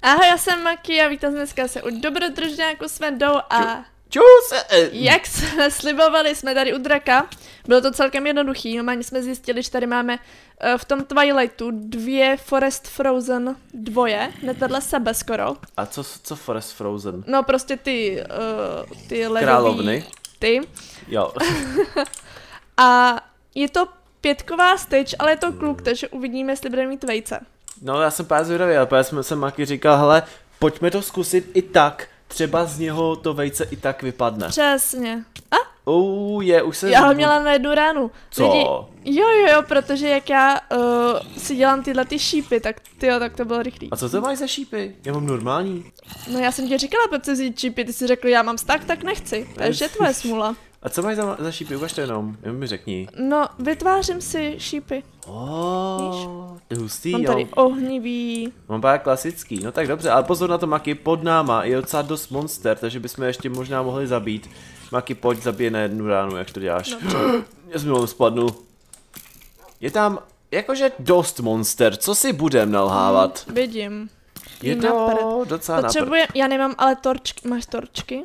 Ahoj, já jsem Maki a vítám dneska se u dobrodružňáku s Vendou a... Čus! Jak jsme slibovali, jsme tady u draka. Bylo to celkem jednoduchý, normálně jsme zjistili, že tady máme v tom Twilightu 2 Forest Frozen dvoje, hned vedle sebe skoro. A co Forest Frozen? No prostě ty ledový... Královny? Ty. Jo. A je to 5ková stage, ale je to kluk, takže uvidíme, jestli bude mít vejce. No já jsem právě zvědavý, ale právě jsem Maki říkal, hele, pojďme to zkusit i tak. Třeba z něho to vejce i tak vypadne. Přesně. A? Už se... Já ho měla na jednu ránu. Co? Jo, protože jak já si dělám tyhle ty šípy, tak tak to bylo rychlý. A co to máš za šípy? Já mám normální. No já jsem ti říkala, pojď si vzít šípy, ty jsi řekl, já mám vztah, tak nechci. Takže tvoje smůla. A co máš za šípy? Ukaž to jenom mi řekni. No, vytvářím si šípy. To je hustý, mám tady ohnivý. Mám právě klasický, no tak dobře, ale pozor na to, Maki, pod náma je docela dost monster, takže bychom ještě možná mohli zabít. Maki, pojď, zabije na jednu ránu, jak to děláš. Já jsem jenom spadnul. Je tam jakože dost monster, co si budem nalhávat? Vidím. Je to docela potřebuje, já nemám ale torčky, máš torčky?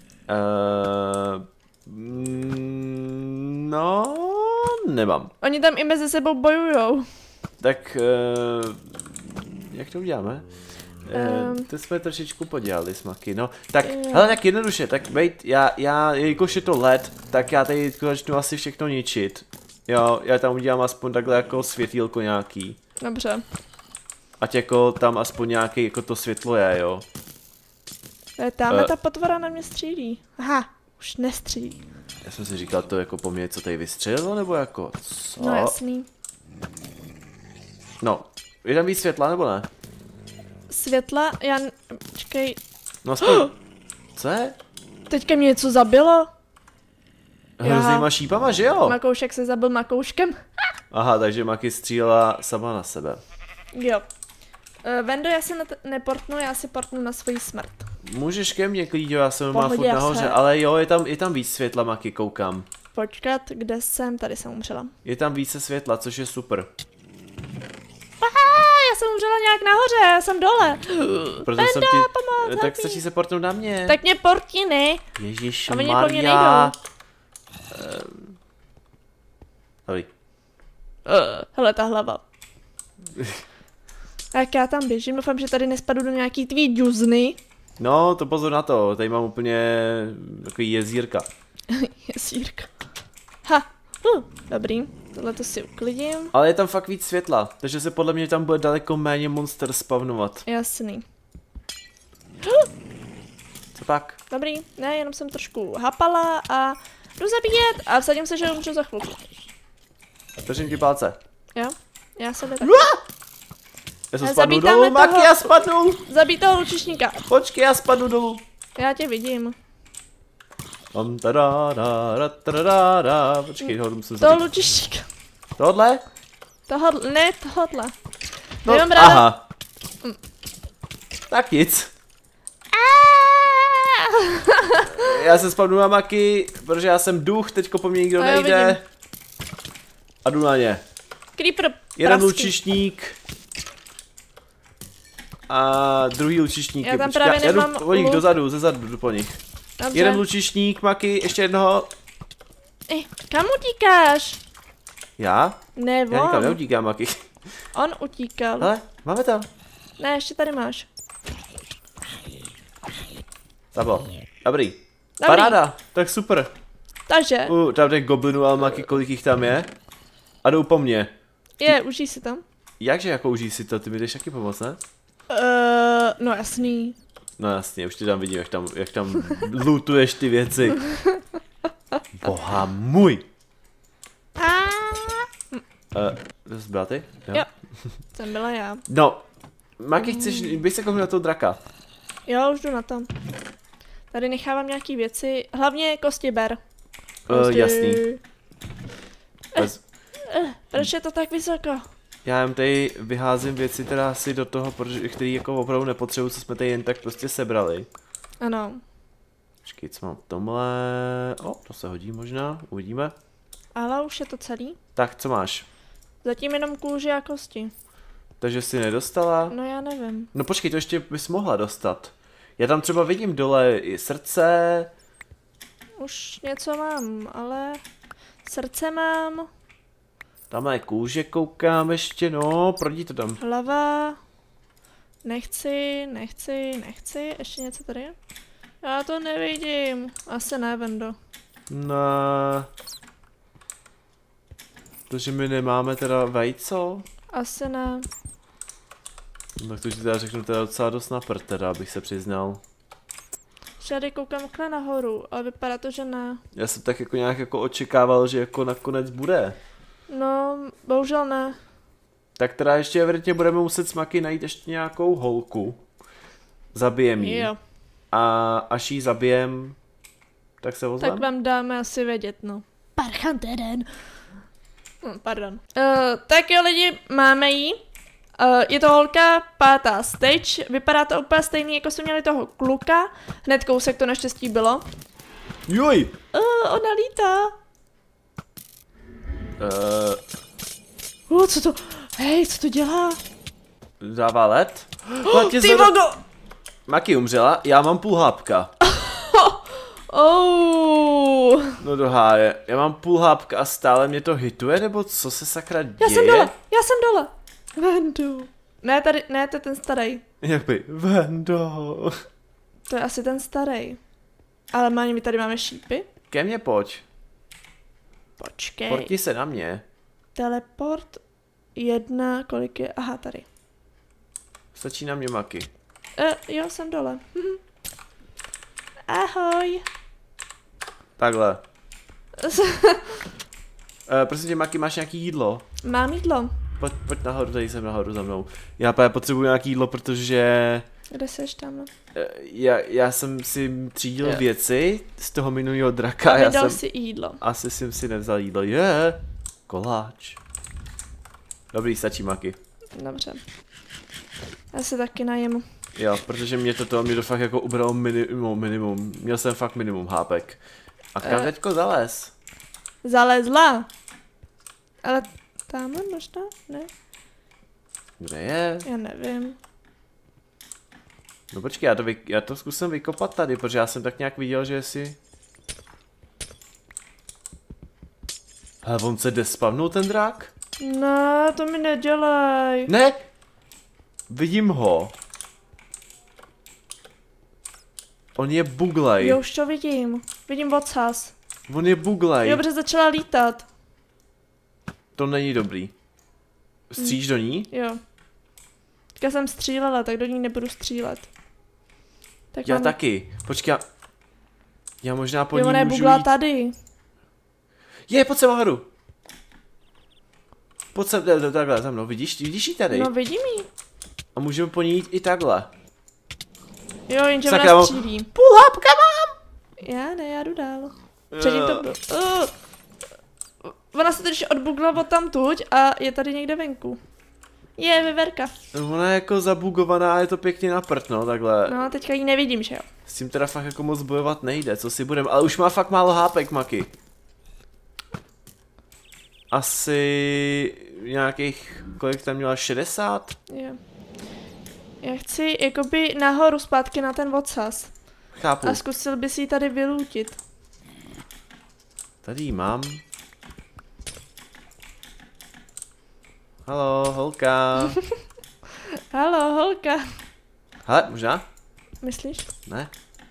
No, nemám. Oni tam i mezi sebou bojujou. Tak, jak to uděláme? To jsme trošičku podělali s Maki, no. Tak, hele, tak jednoduše, tak bejt, já, jelikož je to led, tak já tady začnu asi všechno ničit. Jo, já tam udělám aspoň takhle jako světýlko nějaký. Dobře. Ať jako tam aspoň nějaký jako to světlo je, jo. Tamhle ta potvora na mě střílí. Aha, už nestřílí. Já jsem si říkal, to jako po mně co tady vystřelilo, nebo jako, co? No jasný. No, je tam víc světla, nebo ne? Světla, počkej. No aspoň, co je? Teďka mě něco zabilo. Hroznýma šípama, že jo? Makoušek se zabil makouškem. Aha, takže Maki střílela sama na sebe. Jo. Vendo, já se neportnu, já si portnu na svoji smrt. Můžeš ke mně, Klíďo, já jsem má furt nahoře, ale jo, je tam víc světla, Maki, koukám. Počkat, kde jsem? Tady jsem umřela. Je tam více světla, což je super. Já jsem umřela nějak nahoře, já jsem dole. Proto jsem ti... Pomoc, tak stačí se portnout na mě. Tak mě portni, ne? Ježišmarja. Dobrý. Hele, ta hlava. Jak já tam běžím, doufám, že tady nespadnu do nějaký tvý džuzny. No, to pozor na to, tady mám úplně takový jezírka. Jezírka. Ha, dobrý, tohle to si uklidím. Ale je tam fakt víc světla, takže se podle mě tam bude daleko méně monster spavnovat. Jasný. Co pak? Dobrý, ne, jenom jsem trošku hapala a jdu zabíjet a vsadím se, že umřu za chvilku. Držím ti palce. Jo, já se taky. Já se spadnu dolů, Maki, já spadnu! Zabij toho lučišníka. Počkej, já spadnu dolů. Já tě vidím. Počkej, toho musím zabít. Toho lučišníka. Tohle? Ne, tohle. No, aha. Tak nic. Já se spadnu na Maki, protože já jsem duch, teďko po mně nikdo nejde. A jdu na ně. Creeper. Jeden lučišník. A druhý lučišník. Já tam právě nemám po nich dozadu, zezadu jdu po nich. Dobře. Jeden lučišník, Maki, ještě jednoho. Kam utíkáš? Já? Ne, on. Já nikam neutíkám, Maki. On utíkal. Hele, máme to. Ne, ještě tady máš. Zablo. Dobrý. Paráda, tak super. Takže. Tam těch goblinů, ale Maki, kolik jich tam je? A jdou po mně. Užij si tam. Jakže jako užij si to, ty mi jdeš taky pomoct, ne? No jasný. No jasně, už ty tam vidím, jak tam lootuješ ty věci. Boha můj. Jsi byla ty? Jo, jsem byla já. No, Maki, bys se koukl na toho draka. Jo, už jdu na to. Tady nechávám nějaký věci, hlavně kosti ber. Jasný. Proč je to tak vysoko? Já jen tady vyházím věci teda asi do toho, který jako opravdu nepotřebuji, co jsme tady jen tak prostě sebrali. Ano. Počkej, co mám v tomhle? To se hodí možná, uvidíme. Ale už je to celý. Tak, co máš? Zatím jenom kůži a kosti. Takže jsi nedostala? No já nevím. No počkej, to ještě bys mohla dostat. Já tam třeba vidím dole i srdce. Už něco mám, ale srdce mám. Tamhle kůže koukám ještě, no, prodí to tam. Hlava. Nechci. Ještě něco tady je? Já to nevidím. Asi ne, Vendo. No. Protože my nemáme teda vejco? Asi ne. Tak to ti teda řeknu teda docela dost na prd teda, abych se přiznal. Tady koukám takhle nahoru, ale vypadá to, že ne. Já jsem tak jako nějak jako očekával, že jako nakonec bude. No, bohužel ne. Tak teda ještě evidentně budeme muset s Maki najít ještě nějakou holku. Zabijem ji. Jo. A až ji zabijem, tak se ozvem? Tak vám dáme asi vědět, no. Parchanteren. Pardon. Tak jo lidi, máme ji. Je to holka, 5. stage. Vypadá to úplně stejný, jako jsme měli toho kluka. Hned kousek to naštěstí bylo. Joj! Ona lítá. Co to? Hej, co to dělá? Dává let? Ty vogo! Maki umřela, já mám půl hápka. No do háje, já mám půl hápka a stále mě to hituje, nebo co se sakra děje? Já jsem dole. Vendo. Ne, tady, ne, to je ten starý. Jak by, Vendo. To je asi ten starý. Ale my tady máme šípy. Ke mně pojď. Počkej. Porti se na mě. Teleport 1, kolik je? Aha, tady. Stačí na mě Maki. Jo, jsem dole. Ahoj. Takhle. Prosím tě, Maki, máš nějaký jídlo? Mám jídlo. Pojď nahoru, tady jsem nahoru za mnou. Já právě potřebuji nějaký jídlo, protože... Kde seš tam? Já jsem si třídil věci z toho minulého draka. A vydal si jídlo. Asi jsem si nevzal jídlo. Koláč. Dobrý, stačí Maki. Dobře. Já se taky najemu. Jo, protože mě to fakt jako ubralo minimum. Měl jsem fakt minimum hápek. A kam teďko zalez? Zalezla. Ale tamhle možná? Ne? Kde je? Já nevím. No počkej, já to zkusím vykopat tady, protože já jsem tak nějak viděl, že si... Hele, on se despavnul ten drak? No, to mi nedělej. Ne! Vidím ho. On je buglej. Jo, už to vidím. Vidím ocas. On je buglej. Jo, protože začala lítat. To není dobrý. Stříš do ní? Jo. Teďka jsem střílela, tak do ní nebudu střílet. Tak Já taky. Počkej, já možná po ní ona je můžu bugla jít. tady. Pojď sem nahoru. Pojď sem, takhle za mnou, vidíš ji tady? No vidím ji. A můžeme po ní jít i takhle. Jo, jenže Sakra, ona střílí. Půl hápka mám! Já ne, já jdu dál. Předtím to bylo. Ona se teď odbugla od tamtuť a je tady někde venku. Je, vyverka. Ona je jako zabugovaná, je to pěkně na prd, no, takhle. No, teďka ji nevidím, že jo. S tím teda fakt jako moc bojovat nejde, co si budem, ale už má fakt málo hápek, Maki. Asi nějakých, kolik tam měla, 60? Jo. Já chci jakoby nahoru zpátky na ten ocas. Chápu. A zkusil bys ji tady vylútit. Tady ji mám. Haló, holka. Haló, holka. Hele, možná? Myslíš? Ne.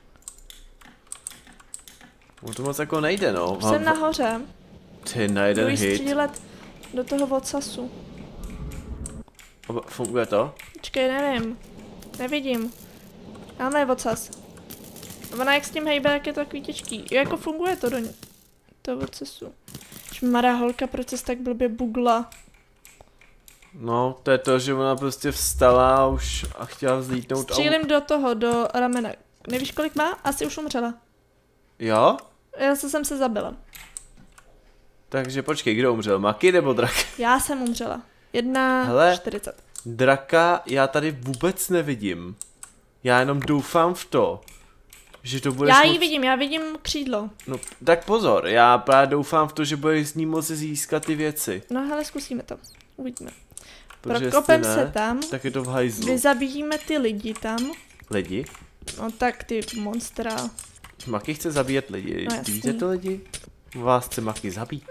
No to moc jako nejde, no. Už jsem nahoře. Ty na jeden Jdu hit. střílet do toho ocasu. Funguje to? Počkej, nevím. Nevidím. Tamhle je ocas. Ona jak s tím hejbe, jak je to takový těžký. Jo, jako funguje to do toho ocasu. Šmará holka, proč se tak blbě bugla? No, to je to, že ona prostě vstala už a chtěla vzlítnout. Střílím do toho, do ramene. Nevíš, kolik má? Asi už umřela. Jo? Já jsem se zabila. Takže počkej, kdo umřel? Maki nebo drak? Já jsem umřela. 1:40. Draka já tady vůbec nevidím. Já jenom doufám v to, že to bude. Já ji vidím, já vidím křídlo. No, tak pozor, já právě doufám v to, že budeš z ní moci získat ty věci. No hele, zkusíme to. Uvidíme. Prokopem se tam. Tak je to v hajzlu. Vyzabíjíme ty lidi tam. Lidi? No tak ty monstra. Maki chce zabíjet lidi. No, víte to lidi? Vás chce Maki zabít.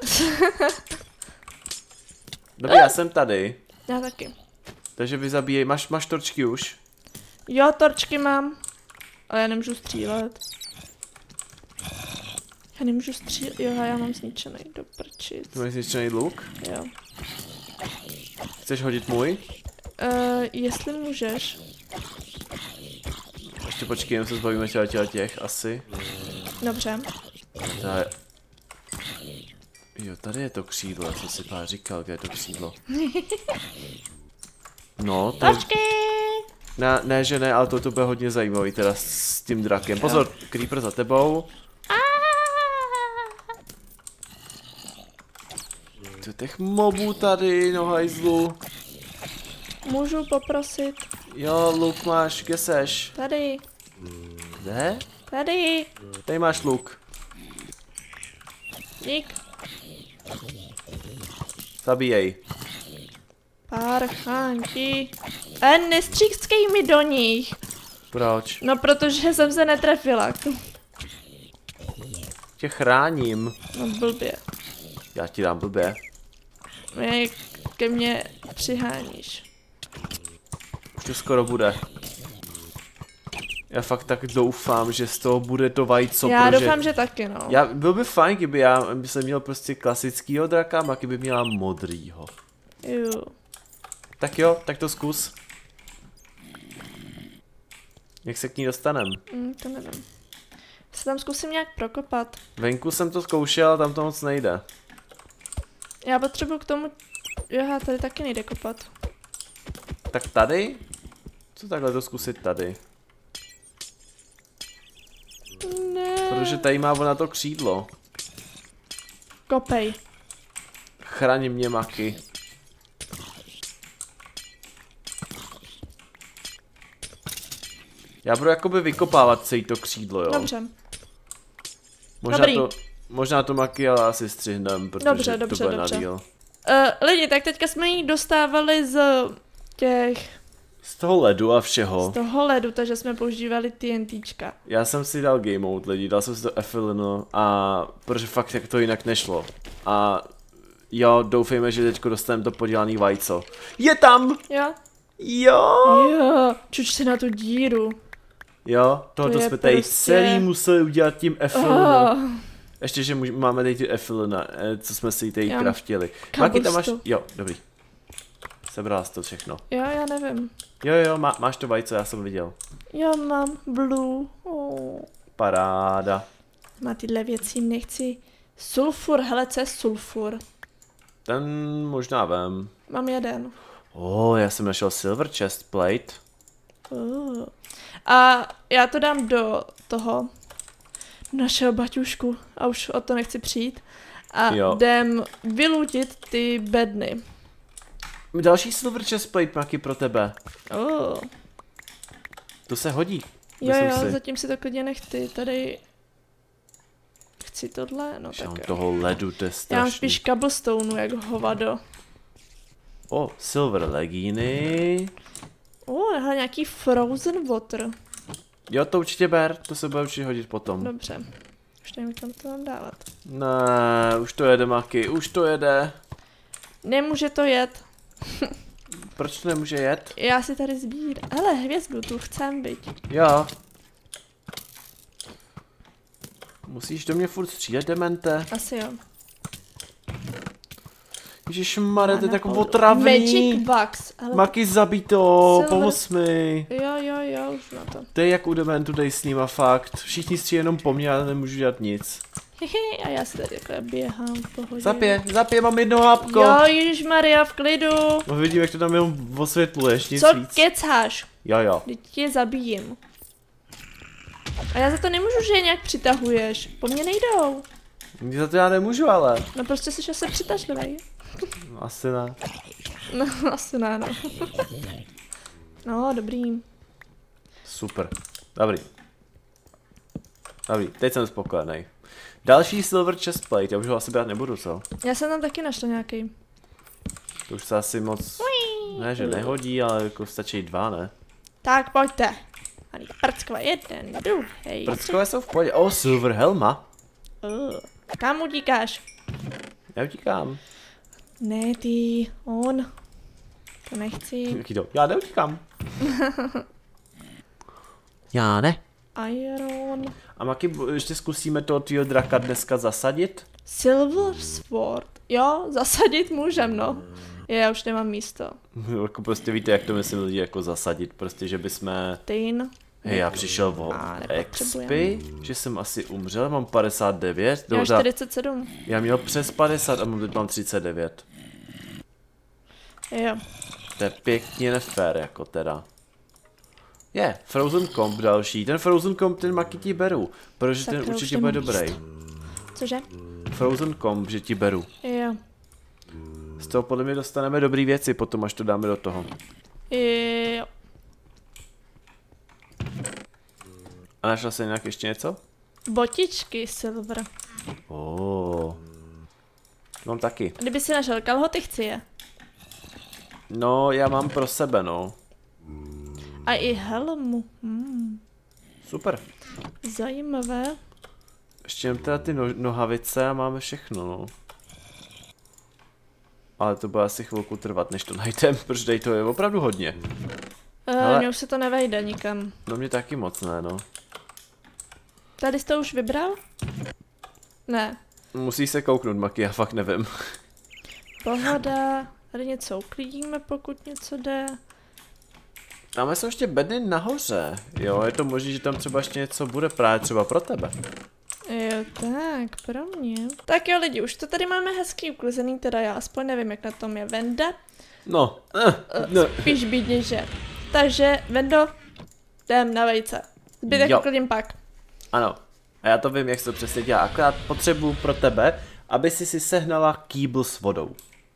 Dobrý, já jsem tady. Já taky. Takže vy zabíjej. Máš torčky už? Jo, torčky mám. Ale já nemůžu střílet. Já nemůžu střílet. Jo, já mám zničený do prčic. Ty máš zničený luk? Jo. Chceš hodit můj? Jestli můžeš. Ještě počkej, jen se zbavíme těch asi. Dobře. Tady. Jo, tady je to křídlo, já jsem si pár říkal, kde je to křídlo. No, to... Torčky! Ne, že ne, ale to bude hodně zajímavý teda s tím drakem. Pozor, creeper za tebou. To je těch mobů tady, no hajzlu. Můžu poprosit? Jo, luk máš, kde seš? Tady. Kde? Tady. Tady máš luk. Dík. Zabíjej. Parchanti. Nestříkej mi do nich. Proč? No, protože jsem se netrefila. Tě chráním. No, blbě. Já ti dám blbě. Jak ke mně přiháníš. Už to skoro bude. Já fakt tak doufám, že z toho bude to vajco, Já doufám, že taky, no. Byl by fajn, kdyby by jsem měl prostě klasickýho draka, a kdyby měla modrýho. Jo. Tak jo, tak to zkus. Jak se k ní dostanem? To nevím. Se tam zkusím nějak prokopat. Venku jsem to zkoušel, tam to moc nejde. Já potřebuji k tomu... Jo, tady taky nejde kopat. Tak tady? Co takhle to zkusit tady? Ne. Protože tady má ona to křídlo. Kopej. Chraň mě, Maki. Já budu jakoby vykopávat celý to křídlo, jo? Dobře. Možná to Maki ale asi střihnem, protože to bude na díl. Lidi, tak teďka jsme jí dostávali z těch... Z toho ledu a všeho. Z toho ledu, takže jsme používali TNTčka. Já jsem si dal game mode lidi, dal jsem si to Efelino a protože fakt jak to jinak nešlo. A jo, doufejme, že teďko dostaneme to podělaný vajco. Je tam! Jo? Jo! Jo, čuč si na tu díru. Jo, tohle jsme tady prostě... celý museli udělat tím Efelino. Ještě, že máme tady ty Efelina, co jsme si tady craftili. Maki, tam máš... Jo, dobrý. Sebrala jsi to všechno. Jo, já nevím. Jo, máš to vajco, já jsem viděl. Jo, mám blue. Oh. Paráda. Má tyhle věci nechci. Sulfur, hele, co je sulfur? Ten možná vem. Mám jeden. Já jsem našel silver chest plate. A já to dám do toho našeho baťušku a už o to nechci přijít. A jdem vylutit ty bedny. Další silver chest plate, Maki, pro tebe. To se hodí. Jo, zatím si to klidně nechci. Tady... Chci tohle, no tak toho ledu, to je strašný. Já mám spíš cobblestoneu, jak hovado. Silver legíny. Hele, nějaký frozen water. Jo, to určitě ber, to se bude určitě hodit potom. Dobře. Už nevím, kam to mám dávat. Ne, už to jede, Maki, už to jede. Nemůže to jet. Proč to nemůže jet? Já si tady sbírám. Hele, hvězdu, tu chcem být. Jo. Musíš do mě furt střílet, demente. Asi jo. Ježišmarja, to je tak otravný. Magic bugs. Maki, zabij to, pomoz mi. Jo, už na to. To je jak u dementu, dej s nima fakt. Všichni stří jenom po mně, ale nemůžu dělat nic. A já si tady jako běhám v pohodě. Zapě, mám jedno hápko. Jo, Ježišmarja, v klidu. No vidím, jak to tam jenom osvětluješ, nic co víc. kecáš? Jo. Teď tě zabijím. A já za to nemůžu, že je nějak přitahuješ. Po mně nejdou. Za to já nemůžu, ale. No prostě jsi asi přitažlivý. No, asi ne. No, asi ne, no. No, dobrý. Super. Dobrý, teď jsem spokojený. Další silver chest plate, já už ho asi brát nebudu, co? Já jsem tam taky našla nějaký. To už se asi moc Ne, že nehodí, ale jako stačí 2, ne? Tak pojďte. Ani prckové, 1, 2, hej. Prckové jsou v pohodě. O, silver helma. Kam utíkáš? Já utíkám. Ne, ty, on. To nechci. Jaký to? Já neutíkám. Já ne. Iron. A Maki, ještě zkusíme toho tvýho draka dneska zasadit? Silver Sword. Jo, zasadit můžem, no. Já už nemám místo. Jako prostě víte, jak to myslím lidi jako zasadit, prostě, že bychom... Tyn. Hej, já přišel o expy, že jsem asi umřel, mám 59. Já 47. Já měl přes 50 a teď mám 39. Jo. To je pěkně nefér, jako teda. Je, Frozen Comp další. Ten Frozen Comp, ten Maki ti beru, protože ten určitě bude dobrý. Cože? Frozen Comp, že ti beru. Jo. Z toho podle mě dostaneme dobrý věci, potom až to dáme do toho. Jo. A našla jsi nějak ještě něco? Botičky silver. Mám taky. A kdyby si našel kalhoty, chci je. No, já mám pro sebe, no. A i helmu. Super. Zajímavé. Ještě jen teda ty nohavice a máme všechno, no. Ale to bude asi chvilku trvat, než to najdem, protože tady to je opravdu hodně. Mně už se to nevejde nikam. No mě taky moc ne, no. Tady jsi to už vybral? Ne. Musíš se kouknout, Maki, já fakt nevím. Pohoda. Tady něco uklidíme, pokud něco jde. Tam jsou ještě bedny nahoře. Jo, je to možné, že tam třeba ještě něco bude právě třeba pro tebe. Jo, tak, pro mě. Tak jo lidi, už to tady máme hezký uklizený, teda já aspoň nevím, jak na tom je Venda. No. Spíš bídně, že. Takže, Vendo, jdem na vejce. Zbytek uklidím pak. Ano. A já to vím, jak se to přesně dělá. Akorát potřebuju pro tebe, aby si sehnala kýbl s vodou.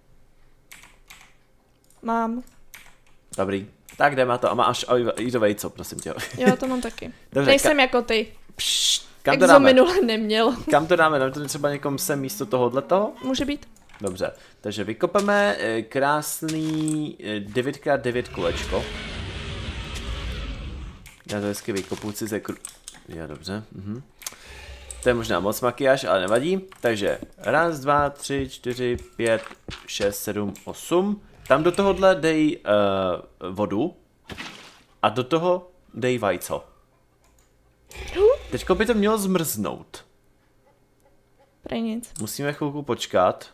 Mám. Dobrý. Tak jdeme na to. A máš i to vejco, prosím tě. Jo, to mám taky. Dobře, nejsem jako ty. Kam jak to dáme? minule neměl. Kam to dáme? Dáme to třeba někom sem místo tohohletoho? Může být. Dobře, takže vykopeme krásný 9x9 kolečko. Já to hezky vykopu si ze Já dobře. To je možná moc makiáž, ale nevadí. Takže 1, 2, 3, 4, 5, 6, 7, 8. Tam do tohohle dej vodu. A do toho dej vajco. Teďko by to mělo zmrznout. Prej nic. Musíme chvilku počkat.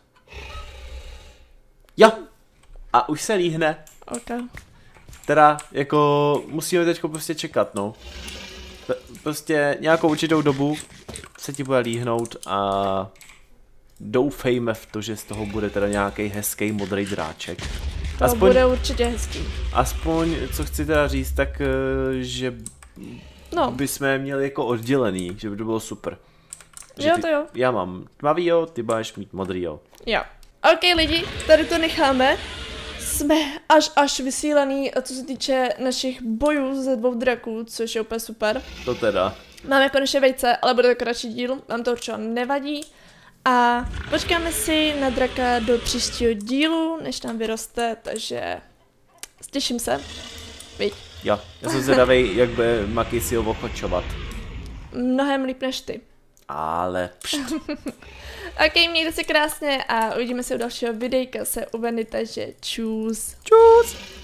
Jo! A už se líhne. Okay. Teda, jako, musíme teďko prostě čekat, no. Prostě nějakou určitou dobu se ti bude líhnout a doufejme v to, že z toho bude teda nějaký hezký modrý dráček. To bude určitě hezký. Aspoň, co chci teda říct, tak, že bychom je měli jako oddělený, že by to bylo super. Jo, to jo. Já mám tmavýho, ty budeš mít modrýho. Jo. OK lidi, tady to necháme. Jsme až vysílaný, co se týče našich bojů ze 2 draků, což je úplně super. To teda. Máme konečně vejce, ale bude to kratší díl, nám to určitě nevadí. A počkáme si na draka do příštího dílu, než nám vyroste, takže těším se. Viď? Jo, já jsem zvědavej, jak bude Maki si ho ochočovat. Mnohem líp než ty. Ale OK, mějte se krásně a uvidíme se u dalšího videjka se u Vendy, takže čus. Čus.